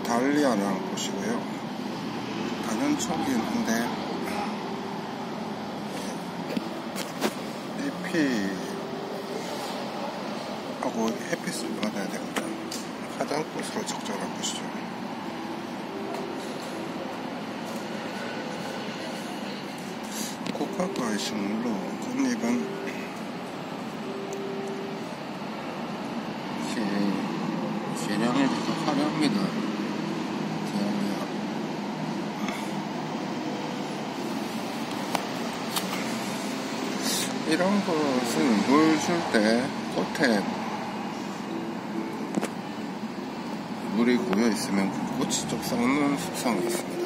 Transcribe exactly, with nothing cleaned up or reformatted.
달리아라는 곳이고요. 단연초긴 한데 에이피하고 햇빛을 받아야 됩니다. 화장꽃으로 적절한 곳이죠. 고가과의 식물로 꽃잎은 개량에 비해서 화려합니다. 대형이야. 이런 것은 물 줄 때 꽃에 물이 고여 있으면 꽃이 좀 썩는 습성이 있습니다.